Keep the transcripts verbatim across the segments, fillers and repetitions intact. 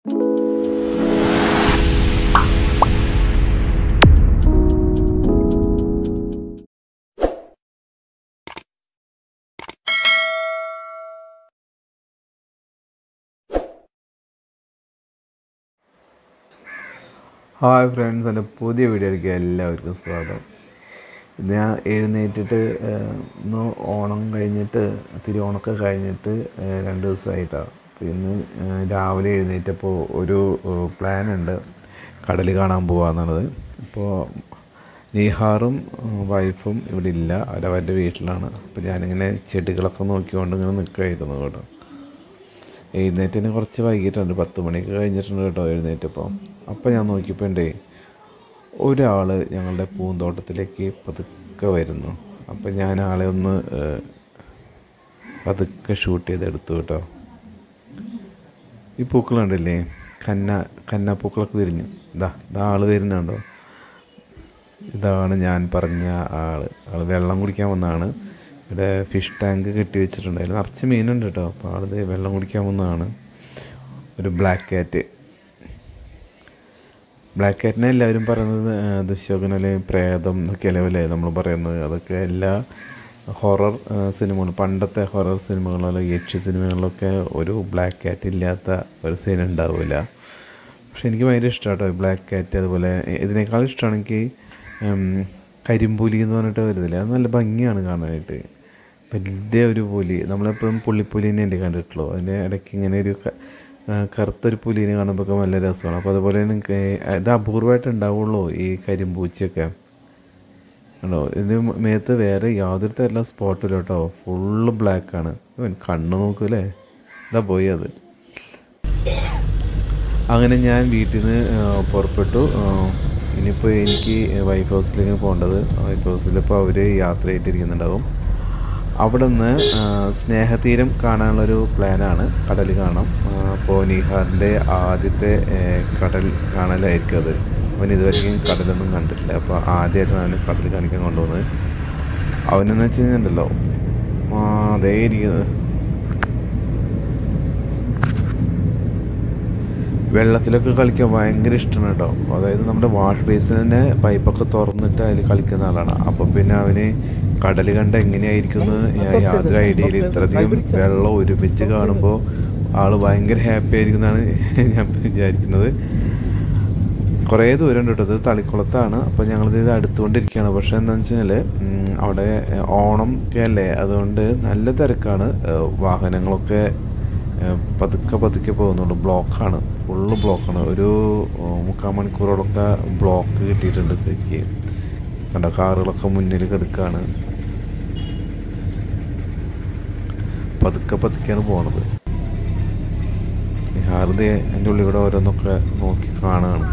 Hi friends, എൻ്റെ പുതിയ വീഡിയോയിലേക്ക് എല്ലാവർക്കും സ്വാഗതം. ഞാൻ എഴുന്നേറ്റിട്ട് ഇന്ന് ഓണം കഴിഞ്ഞിട്ട് തിരുവോണമൊക്കെ കഴിഞ്ഞിട്ട് രണ്ട് ദിവസമായിട്ടാണ്. അപ്പോൾ ഇന്ന് രാവിലെ എഴുന്നേറ്റപ്പോൾ ഒരു പ്ലാൻ ഉണ്ട്, കടൽ കാണാൻ പോകാമെന്നുള്ളത്. അപ്പോൾ നീഹാറും വൈഫും ഇവിടെ ഇല്ല, അവരവരുടെ വീട്ടിലാണ്. അപ്പോൾ ഞാനിങ്ങനെ ചെടികളൊക്കെ നോക്കിക്കൊണ്ട് ഇങ്ങനെ നിൽക്കുമായിരുന്നു കേട്ടോ. എഴുന്നേറ്റിന് കുറച്ച് വൈകിട്ടുണ്ട്, പത്ത് മണിക്ക് കഴിഞ്ഞിട്ടുണ്ട് കേട്ടോ എഴുന്നേറ്റപ്പോൾ. അപ്പോൾ ഞാൻ നോക്കിയപ്പോൾ ഉണ്ടേ ഒരാൾ ഞങ്ങളുടെ പൂന്തോട്ടത്തിലേക്ക് പതുക്കെ വരുന്നു. അപ്പോൾ ഞാൻ ആളെ ഒന്ന് പതുക്കെ ഷൂട്ട് ചെയ്തെടുത്തു കേട്ടോ. ഈ പൂക്കളുണ്ടല്ലേ, കന്ന കന്നാപ്പൂക്കളൊക്കെ വിരിഞ്ഞു. ഇതാ ഇതാ ആൾ വരുന്നുണ്ടോ, ഇതാണ് ഞാൻ പറഞ്ഞ ആൾ. ആൾ വെള്ളം കുടിക്കാൻ വന്നതാണ്. ഇവിടെ ഫിഷ് ടാങ്ക് കെട്ടി വെച്ചിട്ടുണ്ട്, അതിൽ നിറച്ച് മീനുണ്ട് കേട്ടോ. അപ്പോൾ ആളിത് വെള്ളം കുടിക്കാൻ വന്നതാണ്. ഒരു ബ്ലാക്ക് കാറ്റ്. ബ്ലാക്ക് കാറ്റിനെ എല്ലാവരും പറയുന്നത് ദുശ്ശോകൻ അല്ലെങ്കിൽ പ്രേതം എന്നൊക്കെ അല്ലേ നമ്മൾ പറയുന്നത്. അതൊക്കെ എല്ലാ ഹൊറർ സിനിമകളും, പണ്ടത്തെ ഹൊറർ സിനിമകളോ അല്ലെങ്കിൽ യക്ഷ സിനിമകളിലൊക്കെ ഒരു ബ്ലാക്ക് കാറ്റ് ഇല്ലാത്ത ഒരു സീൻ ഉണ്ടാവില്ല. പക്ഷെ എനിക്ക് ഭയങ്കര ഇഷ്ടമാണ് കേട്ടോ ബ്ലാക്ക് കാറ്റ്. അതുപോലെ ഇതിനേക്കാൾ ഇഷ്ടമാണ് എനിക്ക് കരിമ്പുലി എന്ന് പറഞ്ഞിട്ട് വരുന്നില്ല, അത് നല്ല ഭംഗിയാണ് കാണാനായിട്ട്. വലിയ ഒരു പുലി, നമ്മളെപ്പോഴും പുള്ളിപ്പുലിനെ അല്ലേ കണ്ടിട്ടുള്ളൂ. അതിൻ്റെ ഇടയ്ക്ക് ഇങ്ങനെ ഒരു കറുത്തൊരു പുലിനെ കാണുമ്പോൾ നല്ല രസമാണ്. അപ്പോൾ അതുപോലെ തന്നെ ഇത് അപൂർവമായിട്ട് ഉണ്ടാവുള്ളൂ ഈ കരിമ്പൂച്ചയൊക്കെ ഉണ്ടോ. ഇതിന് മേത്ത് വേറെ യാതൊരു തരത്തിലുള്ള സ്പോട്ടില്ല കേട്ടോ, ഫുള്ള് ബ്ലാക്കാണ്. കണ്ണ് നോക്കൂല്ലേ, ഇതാ പോയി അത്. അങ്ങനെ ഞാൻ വീട്ടിൽ നിന്ന് പുറപ്പെട്ടു. ഇനിയിപ്പോൾ എനിക്ക് വൈഫ് ഹൗസിലേക്ക് പോകേണ്ടത്. വൈഫ് ഹൗസിലിപ്പോൾ അവർ യാത്രയായിട്ടിരിക്കുന്നുണ്ടാവും. അവിടെ നിന്ന് സ്നേഹതീരം കാണാനുള്ളൊരു പ്ലാനാണ്, കടൽ കാണാം. അപ്പോൾ നീഹാറിൻ്റെ ആദ്യത്തെ കടൽ കാണലായിരിക്കും അത്. അവൻ ഇതുവരെയും കടലൊന്നും കണ്ടിട്ടില്ല. അപ്പോൾ ആദ്യമായിട്ടാണ് അവന് കടൽ കാണിക്കാൻ കൊണ്ടുപോകുന്നത്. അവനെന്ന് വെച്ച് കഴിഞ്ഞിട്ടുണ്ടല്ലോ അതേ ഇരിക്കുന്നത് വെള്ളത്തിലൊക്കെ കളിക്കാൻ ഭയങ്കര ഇഷ്ടമാണ് കേട്ടോ. അതായത് നമ്മുടെ വാഷ് ബേസിനെ പൈപ്പൊക്കെ തുറന്നിട്ട് അതിൽ കളിക്കുന്ന ആളാണ്. അപ്പോൾ പിന്നെ അവന് കടൽ കണ്ട എങ്ങനെയായിരിക്കുന്നു യാതൊരു ഐഡിയയിൽ. ഇത്രയധികം വെള്ളം ഒരുമിച്ച് കാണുമ്പോൾ ആൾ ഭയങ്കര ഹാപ്പി ആയിരിക്കുന്നതാണ് ഞാൻ വിചാരിക്കുന്നത്. കുറേ ദൂരം ഉണ്ട് കേട്ടോ, ഇത് തളിക്കുളത്താണ്. അപ്പോൾ ഞങ്ങളിത് ഇത് അടുത്തുകൊണ്ടിരിക്കുകയാണ്. പക്ഷേ എന്താണെന്ന് വെച്ച് കഴിഞ്ഞാൽ അവിടെ ഓണം ഒക്കെ അല്ലേ, അതുകൊണ്ട് നല്ല തിരക്കാണ്. വാഹനങ്ങളൊക്കെ പതുക്കെ പതുക്കെ പോകുന്നുള്ളൂ. ബ്ലോക്കാണ്, ഫുള്ള് ബ്ലോക്കാണ്. ഒരു മുക്കാൽ മണിക്കൂറോളൊക്കെ ബ്ലോക്ക് കിട്ടിയിട്ടുണ്ട് ശരിക്ക്. കണ്ട കാറുകളൊക്കെ മുന്നിൽ കിടക്കുകയാണ്. പതുക്കെ പതുക്കെയാണ് പോണത്. ഹാർദി എൻ്റെ ഉള്ളിൽ കൂടെ ഓരോന്നൊക്കെ നോക്കി കാണുകയാണ്.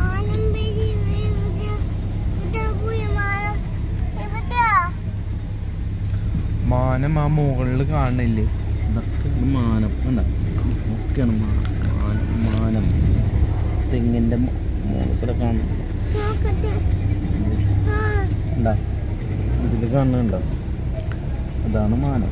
മാനം ആ മുകളിൽ കാണുന്നില്ലേ, ഇതൊക്കെ മാനം കണ്ട, ഒക്കെയാണ് മാനം. മാനം തെങ്ങിൻ്റെ മുകളിൽ കൂടെ കാണും. ഉണ്ടാ ഇതിൽ കാണുന്നുണ്ടോ, അതാണ് മാനം.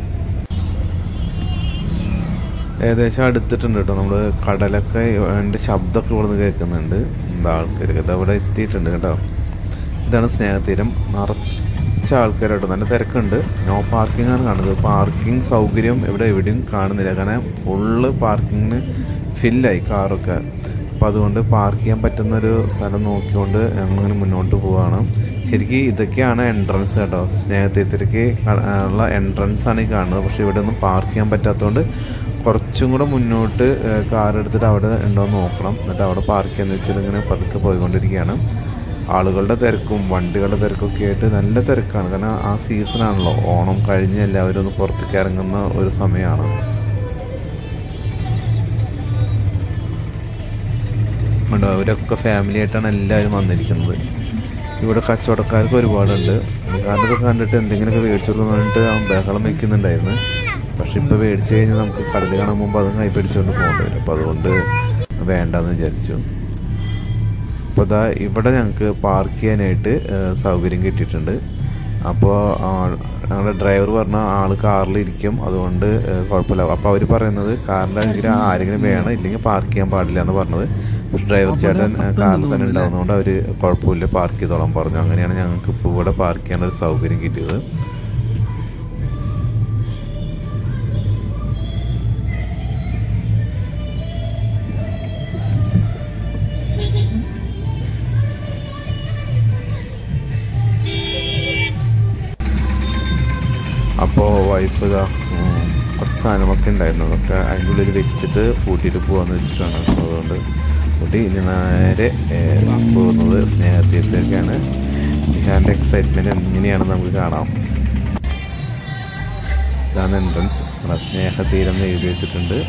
ഏകദേശം അടുത്തിട്ടുണ്ട് കേട്ടോ. നമ്മൾ കടലൊക്കെ അതിൻ്റെ ശബ്ദമൊക്കെ ഇവിടെ നിന്ന് കേൾക്കുന്നുണ്ട്. എന്താ ആൾക്കാർ ഇത് അവിടെ എത്തിയിട്ടുണ്ട് കേട്ടോ. ഇതാണ് സ്നേഹതീരം. നിറച്ച ആൾക്കാരാട്ടോ, നല്ല തിരക്കുണ്ട്. നോ പാർക്കിംഗ് ആണ് കാണുന്നത്. പാർക്കിംഗ് സൗകര്യം ഇവിടെ എവിടെയും കാണുന്നില്ല, കാരണം ഫുള്ള് പാർക്കിങ്ങിന് ഫില്ലായി കാറൊക്കെ. അപ്പോൾ അതുകൊണ്ട് പാർക്ക് ചെയ്യാൻ പറ്റുന്നൊരു സ്ഥലം നോക്കിക്കൊണ്ട് ഞങ്ങളിങ്ങനെ മുന്നോട്ട് പോവുകയാണ്. ശരിക്കും ഇതൊക്കെയാണ് എൻട്രൻസ് കേട്ടോ, സ്നേഹതീരത്തിലേക്ക് ഉള്ള എൻട്രൻസാണ് ഈ കാണുന്നത്. പക്ഷേ ഇവിടെ ഒന്നും പാർക്ക് ചെയ്യാൻ പറ്റാത്തതുകൊണ്ട് കുറച്ചും കൂടെ മുന്നോട്ട് കാർ എടുത്തിട്ട് അവിടെ ഉണ്ടോ എന്ന് നോക്കണം. എന്നിട്ട് അവിടെ പാർക്ക് ചെയ്യാന്ന് വെച്ചിട്ട് ഇങ്ങനെ പതുക്കെ പോയിക്കൊണ്ടിരിക്കുകയാണ്. ആളുകളുടെ തിരക്കും വണ്ടികളുടെ തിരക്കൊക്കെ ആയിട്ട് നല്ല തിരക്കാണ്, കാരണം ആ സീസണാണല്ലോ, ഓണം കഴിഞ്ഞ് എല്ലാവരും ഒന്ന് പുറത്തേക്ക് ഇറങ്ങുന്ന ഒരു സമയമാണ്. ഉണ്ടോ, അവരൊക്കെ ഫാമിലി ആയിട്ടാണ് എല്ലാവരും വന്നിരിക്കുന്നത്. ഇവിടെ കച്ചവടക്കാർക്ക് ഒരുപാടുണ്ട്. കാരണമൊക്കെ കണ്ടിട്ട് എന്തെങ്കിലുമൊക്കെ മേടിച്ചു കൊടുക്കാൻ വേണ്ടിയിട്ട് ആ ബഹളം വയ്ക്കുന്നുണ്ടായിരുന്നു. പക്ഷെ ഇപ്പോൾ മേടിച്ച് കഴിഞ്ഞാൽ നമുക്ക് കടൽ കാണാൻ മുമ്പ് അതും കൈ പിടിച്ചുകൊണ്ട് പോകേണ്ടി വരും. അപ്പോൾ അതുകൊണ്ട് വേണ്ടെന്ന് വിചാരിച്ചു. അപ്പോൾ ഇതാ ഇവിടെ ഞങ്ങൾക്ക് പാർക്ക് ചെയ്യാനായിട്ട് സൗകര്യം കിട്ടിയിട്ടുണ്ട്. അപ്പോൾ ഞങ്ങളുടെ ഡ്രൈവർ പറഞ്ഞ ആൾ കാറിലിരിക്കും, അതുകൊണ്ട് കുഴപ്പമില്ല. അപ്പോൾ അവർ പറയുന്നത് കാറിൻ്റെ ആരെങ്കിലും വേണം, ഇല്ലെങ്കിൽ പാർക്ക് ചെയ്യാൻ പാടില്ല എന്ന് പറഞ്ഞത്. ഡ്രൈവർ ചേട്ടൻ കാറിൽ തന്നെ ഉണ്ടാകുന്നതുകൊണ്ട് അവർ കുഴപ്പമില്ല പാർക്ക് ചെയ്തോളാൻ പറഞ്ഞു. അങ്ങനെയാണ് ഞങ്ങൾക്ക് ഇപ്പോൾ ഇവിടെ പാർക്ക് ചെയ്യാനൊരു സൗകര്യം കിട്ടിയത്. അപ്പോൾ വൈഫ് ഇതാ കുറച്ച് സാധനമൊക്കെ ഉണ്ടായിരുന്നു, അതൊക്കെ അതിൻ്റെ ഉള്ളിൽ വെച്ചിട്ട് കൂട്ടിയിട്ട് പോകാമെന്ന് വെച്ചിട്ടാണ്. അതുകൊണ്ട് കൂട്ടി ഇനി നേരെ പോകുന്നത് സ്നേഹതീരത്തേക്കാണ്. നിഹാറിൻ്റെ എക്സൈറ്റ്മെൻറ്റ് എങ്ങനെയാണെന്ന് നമുക്ക് കാണാം. ഇതാണ് എൻട്രൻസ്. സ്നേഹതീരം എന്ന് എഴുതി വെച്ചിട്ടുണ്ട്.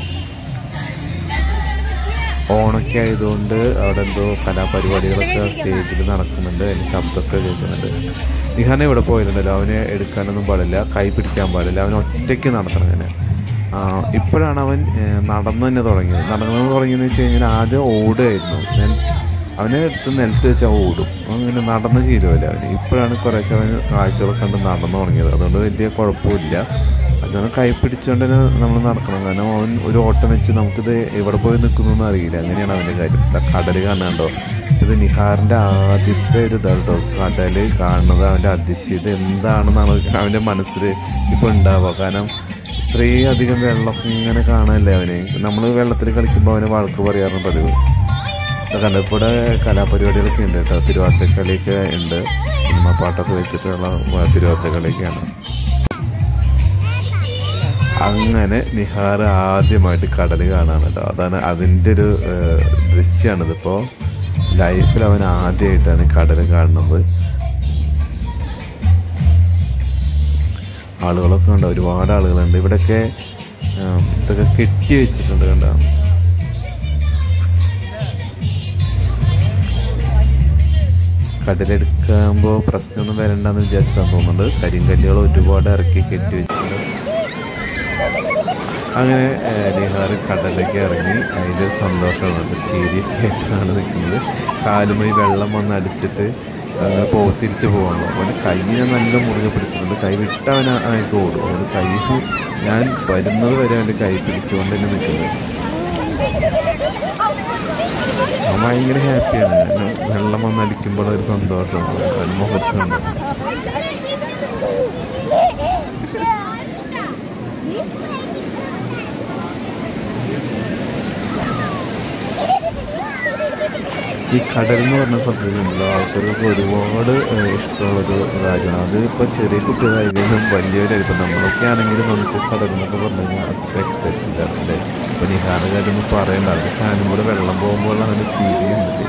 ഓണൊക്കെ ആയതുകൊണ്ട് അവിടെ എന്തോ കലാപരിപാടികളൊക്കെ സ്റ്റേജിൽ നടക്കുന്നുണ്ട്, അതിന് ശബ്ദമൊക്കെ കേൾക്കുന്നുണ്ട്. നിഹാനെ ഇവിടെ പോയിരുന്നല്ലോ, അവനെ എടുക്കാനൊന്നും പാടില്ല, കൈ പിടിക്കാൻ പാടില്ല, അവൻ ഒറ്റയ്ക്ക് നടത്തണം. അങ്ങനെ ഇപ്പോഴാണ് അവൻ നടന്നു തന്നെ തുടങ്ങിയത്. നടന്നു തുടങ്ങിയെന്ന് വെച്ച് കഴിഞ്ഞാൽ ആദ്യം ഓടുകയായിരുന്നു. ഞാൻ അവനെ എടുത്ത് നിലത്ത് വെച്ചാൽ ഓടും, അങ്ങനെ നടന്ന് ശീലമല്ല അവന്. ഇപ്പോഴാണ് കുറേശ്ശെ അവന് കാഴ്ചകളൊക്കെ കണ്ട് നടന്നു തുടങ്ങിയത്. അതുകൊണ്ട് വലിയ കുഴപ്പമില്ല. അതുകൊണ്ട് കൈ പിടിച്ചുകൊണ്ട് തന്നെ നമ്മൾ നടക്കണം. കാരണം അവൻ ഒരു ഓട്ടം വെച്ച് നമുക്കിത് എവിടെ പോയി നിൽക്കുന്നൊന്നും അറിയില്ല. അങ്ങനെയാണ് അവൻ്റെ കാര്യം. കടൽ കാണാണ്ടോ, ഇത് നിഹാറിൻ്റെ ആദ്യത്തെ ഒരു ഇതാട്ടോ കടൽ കാണുന്നത്. അവൻ്റെ അതിശയത എന്താണെന്നാണ് അവൻ്റെ മനസ്സിൽ ഇപ്പോൾ ഉണ്ടാവുക. കാരണം ഇത്രയും അധികം വെള്ളം ഇങ്ങനെ കാണാനല്ലേ അവന്. നമ്മൾ വെള്ളത്തിൽ കളിക്കുമ്പോൾ അവന് വഴക്ക് പറയാറുണ്ട് പതിവ്. കണ്ടപ്പോൾ ഇവിടെ കലാപരിപാടികളൊക്കെ ഉണ്ട് കേട്ടോ. തിരുവാതിരക്കളിയൊക്കെ ഉണ്ട്, സിനിമ പാട്ടൊക്കെ വെച്ചിട്ടുള്ള തിരുവാതിരക്കളിയൊക്കെയാണ്. അങ്ങനെ നിഹാർ ആദ്യമായിട്ട് കടൽ കാണാണ് കേട്ടോ. അതാണ് അതിൻ്റെ ഒരു ദൃശ്യമാണിതിപ്പോൾ. ലൈഫിൽ അവൻ ആദ്യമായിട്ടാണ് കടൽ കാണുന്നത്. ആളുകളൊക്കെ ഉണ്ട്, ഒരുപാട് ആളുകളുണ്ട്. ഇവിടെയൊക്കെ ഇതൊക്കെ കെട്ടി വെച്ചിട്ടുണ്ട് കണ്ടോ. കടലെടുക്കുമ്പോൾ പ്രശ്നമൊന്നും വരണ്ടെന്ന് വിചാരിച്ചിട്ടാണ് തോന്നുന്നുണ്ട്. കരിങ്കല്ലുകൾ ഒരുപാട് ഇറക്കി കെട്ടി വെച്ചിട്ടുണ്ട്. അങ്ങനെ നിഹാർ കടലിലേക്ക് ഇറങ്ങി. അതിൻ്റെ സന്തോഷമാണ്, ചിരിയൊക്കെ ആയിട്ടാണ് നിൽക്കുന്നത്. കാലുമായി വെള്ളം വന്ന് അടിച്ചിട്ട് അങ്ങനെ പോ തിരിച്ച് പോകണല്ലോ. അവന് കൈയിനെ നല്ല മുറുകെ പിടിച്ചിട്ടുണ്ട്. കൈ വിട്ടവൻ അതിലേക്ക് ഓടും. അവന് കൈ ഞാൻ വരുന്നത് വരെ അവൻ്റെ കൈ പിടിച്ചുകൊണ്ട് തന്നെ നിൽക്കുന്നത്. അവൻ ഭയങ്കര ഹാപ്പിയാണ്. വെള്ളം വന്ന് അടിക്കുമ്പോൾ ഒരു സന്തോഷമാണ് അവൻ മുഖത്തുണ്ട്. ഈ കടൽ എന്ന് പറഞ്ഞ സബ്ജക്റ്റുണ്ടല്ലോ, ആൾക്കാർക്ക് ഒരുപാട് ഇഷ്ടമുള്ളൊരു കാര്യമാണ്. അത് ഇപ്പോൾ ചെറിയ കുട്ടികളായാലും വലിയവരായിരിക്കും. നമ്മളൊക്കെ ആണെങ്കിലും നമുക്ക് കടൽ എന്നൊക്കെ പറഞ്ഞു കഴിഞ്ഞാൽ അത്ര എക്സൈറ്റ്മെൻ്റ് ആണ് അല്ലേ. ഇപ്പോൾ നിഹാറിൻ്റെ കാര്യമൊന്നും പറയണ്ട, അത് കാനും കൂടെ വെള്ളം പോകുമ്പോൾ അങ്ങനെ ചിരിയുണ്ട്.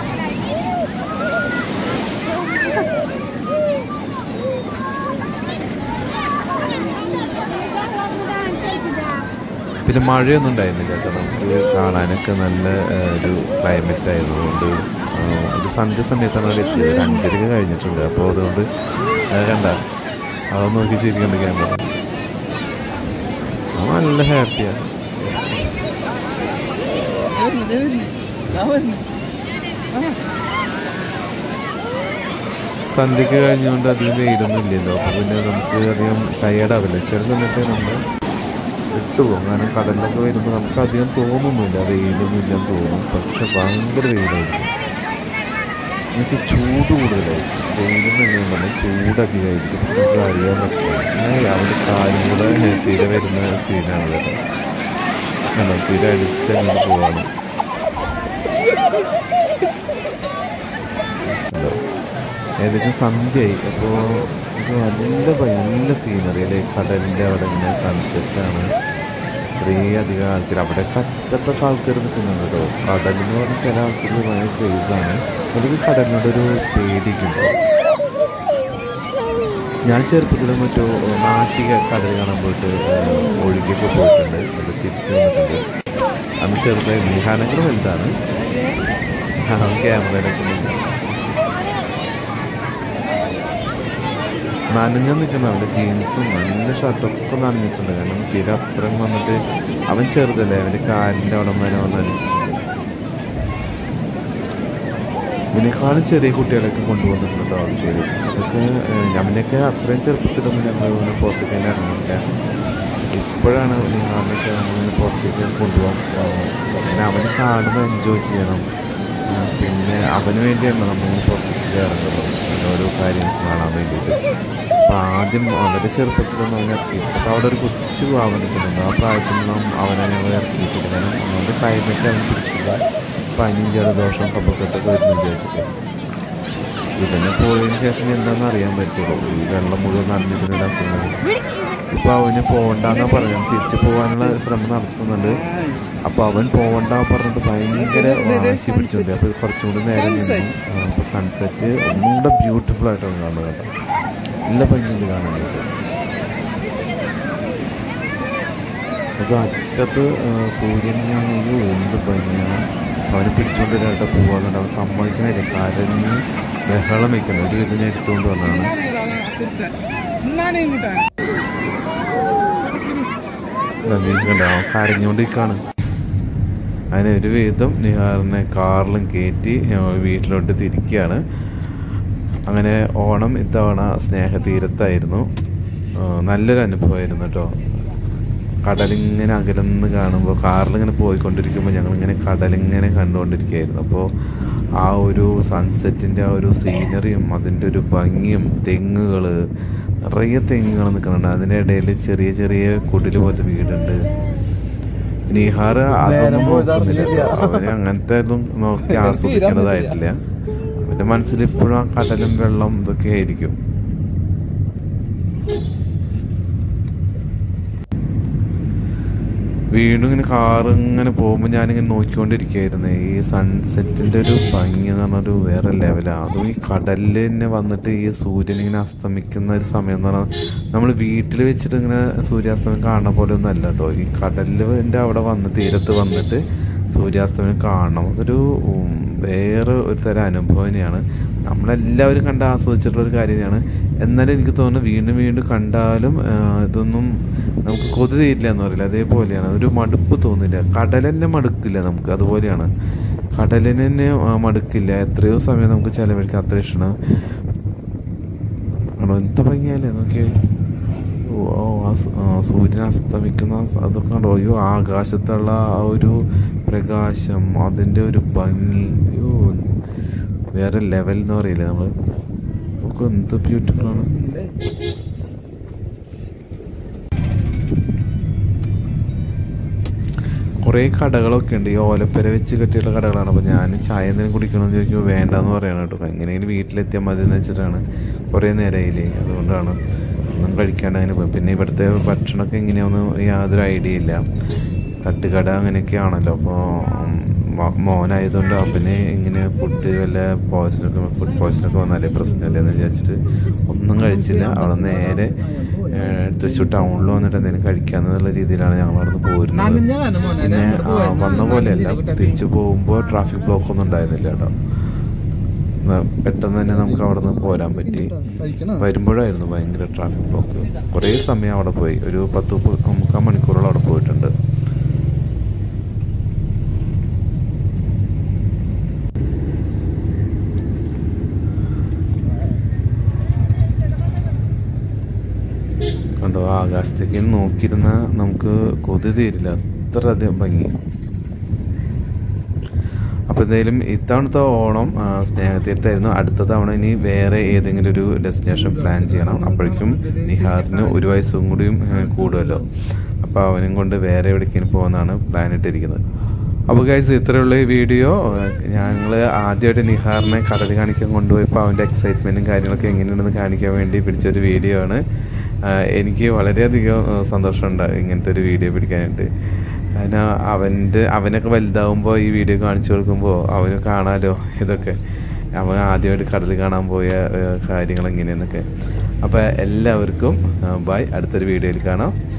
പിന്നെ മഴയൊന്നും ഉണ്ടായിരുന്നില്ല കേട്ടോ. നമുക്ക് കാണാനൊക്കെ നല്ല ഒരു ക്ലൈമറ്റ് ആയതുകൊണ്ട് ഒരു സന്ധ്യ സമയത്താണ് അവിടെ എത്തിയത്. ഒരു അഞ്ചരക്ക് കഴിഞ്ഞിട്ടുണ്ട്. അപ്പോൾ അതുകൊണ്ട് കണ്ട അതൊന്നും നോക്കി ചിരിക്കേണ്ട ക്യാമറ. നല്ല ഹാപ്പിയാണ്. സന്ധ്യക്ക് കഴിഞ്ഞുകൊണ്ട് അധികം വെയിലൊന്നും ഇല്ലല്ലോ. അപ്പോൾ പിന്നെ നമുക്ക് അധികം ടയേർഡാവില്ല. ചില സമയത്ത് നമ്മൾ വിട്ടുപോകും. കാരണം കടലിലൊക്കെ വരുമ്പോൾ നമുക്ക് അധികം തോന്നുന്നില്ല, വെയിലൊന്നും ഇല്ലെന്ന് തോന്നും. പക്ഷെ ഭയങ്കര വെയിലായിരിക്കും. എന്നുവെച്ചാൽ ചൂട് കൂടുതലായിരിക്കും. വെയിലെന്ന് പറഞ്ഞാൽ ചൂട് അധികമായിരിക്കും. നമുക്ക് അറിയാൻ പറ്റില്ല. അങ്ങനെ അവൻ്റെ കാര്യം കൂടെ തീരെ വരുന്ന സീനാണ് കേട്ടോ. അല്ല തീരെ അടിച്ചങ്ങനെ പോവാണ്. ഏകദേശം സന്ധ്യയായി. അപ്പോൾ ഇത് നല്ല നല്ല സീനറി അല്ലേ. കടലിൻ്റെ അവിടെ ഇങ്ങനെ സൺസെറ്റാണ്. ഇത്രയും അധികം ആൾക്കാർ അവിടെ കറ്റത്തൊക്കെ ആൾക്കാർ നിൽക്കുന്നുണ്ട് കേട്ടോ. കടലെന്ന് പറഞ്ഞാൽ ചില ആൾക്കാർക്ക് ഭയങ്കര ക്രേസാണ്. ചിലർക്ക് കടലിനോടൊരു പേടിക്കുണ്ടോ. ഞാൻ ചെറുപ്പത്തിൽ മറ്റോ നാട്ടിൽ കടൽ കാണാൻ പോയിട്ട് ഒഴുകിയൊക്കെ പോയിട്ടുണ്ട്. അത് തിരിച്ചു വന്നിട്ടുണ്ട്. അന്ന് ചെറുതായി നിഹാനങ്ങൾ വലുതാണ്. അവൻ ക്യാമറയിലൊക്കെ നനഞ്ഞു നിൽക്കണം. അവൻ്റെ ജീൻസും നല്ല ഷർട്ടൊക്കെ നനഞ്ഞിട്ടുണ്ട്. കാരണം തീരെ അത്രയും വന്നിട്ട് അവൻ ചെറുതല്ലേ, അവൻ്റെ കാലിൻ്റെ അവിടെ വരെ വന്ന് അടിച്ചിട്ടുണ്ട്. ഇതിനേക്കാളും ചെറിയ കുട്ടികളൊക്കെ കൊണ്ടുവന്നിട്ടുണ്ട് ആൾക്കാർ. അതൊക്കെ അവനൊക്കെ അത്രയും ചെറുപ്പത്തിലൊന്നും ഞങ്ങൾ ഇങ്ങനെ പുറത്തേക്ക് തന്നെ ഇറങ്ങിയില്ല. ഇപ്പോഴാണ് നിഹാറിനൊക്കെ നമ്മളിങ്ങനെ പുറത്തേക്ക് കൊണ്ടുപോകാൻ. പിന്നെ അവന് കാണുമ്പോൾ എൻജോയ് ചെയ്യണം. പിന്നെ അവന് വേണ്ടിയാണ് നമ്മളിങ്ങനെ പുറത്തേക്ക് ഇറങ്ങുന്നത്, ഓരോ കാര്യങ്ങൾ കാണാൻ വേണ്ടിയിട്ട്. അപ്പോൾ ആദ്യം വളരെ ചെറുപ്പത്തിലൊന്നും അവനെ ഇറക്കിയിട്ട് അപ്പോൾ അവിടെ ഒരു കൊച്ചു ഭാവം നിൽക്കുന്നുണ്ട്. ആ പ്രായത്തിലൊന്നും അവനെ ഞങ്ങൾ ഇറക്കിയിട്ടില്ല. കാരണം അവൻ്റെ ക്ലൈമറ്റ് അവന് പിടിച്ചില്ല. പനിയും ജലദോഷവും കഫക്കെട്ടൊക്കെ വരുന്നു വിചാരിച്ചിട്ട്. ഇതന്നെ പോയതിന് ശേഷം എന്താണെന്ന് അറിയാൻ പറ്റുള്ളൂ. ഈ വെള്ളം മുഴുവൻ നനഞ്ഞിട്ടുള്ള അസുഖങ്ങൾ. ഇപ്പോൾ അവന് പോകണ്ടെന്നാണ് പറഞ്ഞത്. തിരിച്ചു പോകാനുള്ള ശ്രമം നടത്തുന്നുണ്ട്. അപ്പോൾ അവൻ പോകണ്ട പറഞ്ഞിട്ട് ഭയങ്കര വാശി പിടിച്ചിട്ടുണ്ട്. അപ്പോൾ കുറച്ചും കൂടി നേരം നിന്നു. അപ്പോൾ സൺസെറ്റ് ഒന്നും കൂടെ ബ്യൂട്ടിഫുൾ ആയിട്ടാണ് കാണുന്നത് കേട്ടോ. നല്ല ഭംഗിയുണ്ട് കാണാനായിട്ട്. അപ്പോൾ അറ്റത്ത് സൂര്യനാണെങ്കിൽ എന്ത് ഭംഗിയാണ്. അവന് പിടിച്ചുകൊണ്ടിരായിട്ട് പോകാറുണ്ട്. അവൻ സമ്മതിക്കണില്ല. കരഞ്ഞ് ബഹളം വയ്ക്കണം. ഒരു ഇതിനെ എടുത്തുകൊണ്ട് വന്നതാണ്. അവൻ കരഞ്ഞുകൊണ്ടിരിക്കുകയാണ്. അതിന് ഒരു വിധം നിഹാറിനെ കാറിലും കയറ്റി വീട്ടിലോട്ട് തിരിക്കുകയാണ്. അങ്ങനെ ഓണം ഇത്തവണ സ്നേഹതീരത്തായിരുന്നു. നല്ലൊരു അനുഭവമായിരുന്നു കേട്ടോ. കടലിങ്ങനെ അകലെന്ന് കാണുമ്പോൾ കാറിലിങ്ങനെ പോയിക്കൊണ്ടിരിക്കുമ്പോൾ ഞങ്ങളിങ്ങനെ കടലിങ്ങനെ കണ്ടുകൊണ്ടിരിക്കുകയായിരുന്നു. അപ്പോൾ ആ ഒരു സൺസെറ്റിൻ്റെ ആ ഒരു സീനറിയും അതിൻ്റെ ഒരു ഭംഗിയും, തെങ്ങുകൾ നിറയെ തെങ്ങുകൾ നിൽക്കുന്നുണ്ട്. അതിൻ്റെ ഇടയിൽ ചെറിയ ചെറിയ കുടിൽ പോലത്തെ വീടുണ്ട്. നീഹാർ അതൊന്നും നോക്കുന്നില്ല. അവന് അങ്ങനത്തെ ഒന്നും നോക്കി ആസ്വദിക്കേണ്ടതായിട്ടില്ല. അവൻ്റെ മനസ്സിൽ ഇപ്പോഴും ആ കടലും വെള്ളം ഇതൊക്കെ ആയിരിക്കും. വീണ്ടും ഇങ്ങനെ കാറ് ഇങ്ങനെ പോകുമ്പോൾ ഞാനിങ്ങനെ നോക്കിക്കൊണ്ടിരിക്കുകയായിരുന്നു. ഈ സൺസെറ്റിൻ്റെ ഒരു ഭംഗി എന്ന് പറഞ്ഞൊരു വേറെ ലെവലാണ്. അതും ഈ കടലിൽ തന്നെ വന്നിട്ട് ഈ സൂര്യൻ ഇങ്ങനെ അസ്തമിക്കുന്ന ഒരു സമയം എന്ന് പറഞ്ഞാൽ നമ്മൾ വീട്ടിൽ വെച്ചിട്ട് ഇങ്ങനെ സൂര്യാസ്തമയം കാണുന്ന പോലെ ഒന്നും അല്ല കേട്ടോ. ഈ കടലിൻ്റെ അവിടെ വന്ന് തീരത്ത് വന്നിട്ട് സൂര്യാസ്തമയം കാണണം. അതൊരു വേറെ ഒരു തരം അനുഭവം തന്നെയാണ്. നമ്മളെല്ലാവരും കണ്ട് ആസ്വദിച്ചിട്ടുള്ളൊരു കാര്യം തന്നെയാണ്. എന്നാലും എനിക്ക് തോന്നുന്നു വീണ്ടും വീണ്ടും കണ്ടാലും ഇതൊന്നും നമുക്ക് കൊതി തീരില്ല എന്ന് പറയില്ല. അതേപോലെയാണ്. ഒരു മടുപ്പ് തോന്നില്ല. കടലിനെ മടുക്കില്ല നമുക്ക്. അതുപോലെയാണ്. കടലിന് തന്നെ മടുക്കില്ല. എത്രയോ സമയം നമുക്ക് ചിലവഴിക്കാൻ അത്ര ഇഷ്ടമാണ്. ആണോ എന്ത് ഭംഗിയല്ലേ നോക്കിയേ. ഓ ആ സൂര്യൻ അസ്തമിക്കുന്ന അതൊക്കെ കണ്ടോ. അയ്യോ ആകാശത്തുള്ള ആ ഒരു പ്രകാശം, അതിൻ്റെ ഒരു ഭംഗി, അയ്യോ വേറെ ലെവൽ എന്ന് പറയില്ലേ നമ്മൾ. നമുക്ക് എന്ത് ബ്യൂട്ടിഫുള്ളാണ്. കുറേ കടകളൊക്കെ ഉണ്ട്. ഈ ഓലപ്പര വെച്ച് കെട്ടിയുള്ള കടകളാണ്. അപ്പോൾ ഞാൻ ചായ എന്തെങ്കിലും കുടിക്കണമെന്ന് ചോദിക്കുമ്പോൾ വേണ്ടെന്ന് പറയണം കേട്ടോ. എങ്ങനെയെങ്കിലും വീട്ടിലെത്തിയാൽ മതി എന്ന് വെച്ചിട്ടാണ്. കുറേ നേരമായില്ലേ, അതുകൊണ്ടാണ് ഒന്നും കഴിക്കാണ്ട് അങ്ങനെ പോയി. പിന്നെ ഇവിടുത്തെ ഭക്ഷണമൊക്കെ എങ്ങനെയാണെന്ന് യാതൊരു ഐഡിയ ഇല്ല. തട്ടുകട അങ്ങനെയൊക്കെയാണല്ലോ. അപ്പോൾ മോനായതുകൊണ്ട് അവന് ഇങ്ങനെ ഫുഡ് വല്ല പോയ്സനൊക്കെ ഫുഡ് പോയ്സനൊക്കെ വന്നാലേ പ്രശ്നമല്ലേ എന്ന് വിചാരിച്ചിട്ട് ഒന്നും കഴിച്ചില്ല. അവിടെ നേരെ തൃശ്ശൂർ ടൗണിൽ വന്നിട്ട് എന്തെങ്കിലും കഴിക്കാമെന്നുള്ള രീതിയിലാണ് ഞങ്ങൾ അവിടെ നിന്ന് പോരുന്നത്. പിന്നെ വന്ന പോലെയല്ല, തിരിച്ചു പോകുമ്പോൾ ട്രാഫിക് ബ്ലോക്കൊന്നും ഉണ്ടായിരുന്നില്ല കേട്ടോ. പെട്ടെന്ന് തന്നെ നമുക്ക് അവിടെ നിന്ന് പോരാൻ പറ്റി. വരുമ്പോഴായിരുന്നു ഭയങ്കര ട്രാഫിക് ബ്ലോക്ക്. കുറേ സമയം അവിടെ പോയി. ഒരു പത്ത് മുക്കാൽ മണിക്കൂറോളം അവിടെ പോയിട്ടുണ്ട്. കണ്ടോ ആകാശത്തേക്ക് നോക്കിയിരുന്ന നമുക്ക് കൊതി തീരില്ല, അത്ര അധികം ഭംഗി. അപ്പോൾ എന്തായാലും ഇത്തവണത്തെ ഓണം സ്നേഹതീരത്തായിരുന്നു. അടുത്ത തവണ ഇനി വേറെ ഏതെങ്കിലും ഒരു ഡെസ്റ്റിനേഷൻ പ്ലാൻ ചെയ്യണം. അപ്പോഴേക്കും നിഹാറിന് ഒരു വയസ്സും കൂടിയും കൂടുമല്ലോ. അപ്പോൾ അവനും കൊണ്ട് വേറെ എവിടേക്കും പോകുന്നതാണ് പ്ലാൻ ഇട്ടിരിക്കുന്നത്. അപ്പോൾ ഗൈസ് ഇത്രയുള്ള ഈ വീഡിയോ ഞങ്ങൾ ആദ്യമായിട്ട് നിഹാറിനെ കടൽ കാണിക്കാൻ കൊണ്ടുപോയപ്പോൾ അവൻ്റെ എക്സൈറ്റ്മെൻറ്റും കാര്യങ്ങളൊക്കെ എങ്ങനെയുണ്ടെന്ന് കാണിക്കാൻ വേണ്ടി പിടിച്ചൊരു വീഡിയോ ആണ്. എനിക്ക് വളരെയധികം സന്തോഷമുണ്ട് ഇങ്ങനത്തെ ഒരു വീഡിയോ പിടിക്കാനായിട്ട്. കാരണം അവൻ്റെ അവനൊക്കെ വലുതാവുമ്പോൾ ഈ വീഡിയോ കാണിച്ചു കൊടുക്കുമ്പോൾ അവന് കാണാമല്ലോ ഇതൊക്കെ. അവൻ ആദ്യമായിട്ട് കടൽ കാണാൻ പോയ കാര്യങ്ങൾ എങ്ങനെയെന്നൊക്കെ. അപ്പോൾ എല്ലാവർക്കും ബൈ. അടുത്തൊരു വീഡിയോയിൽ കാണാം.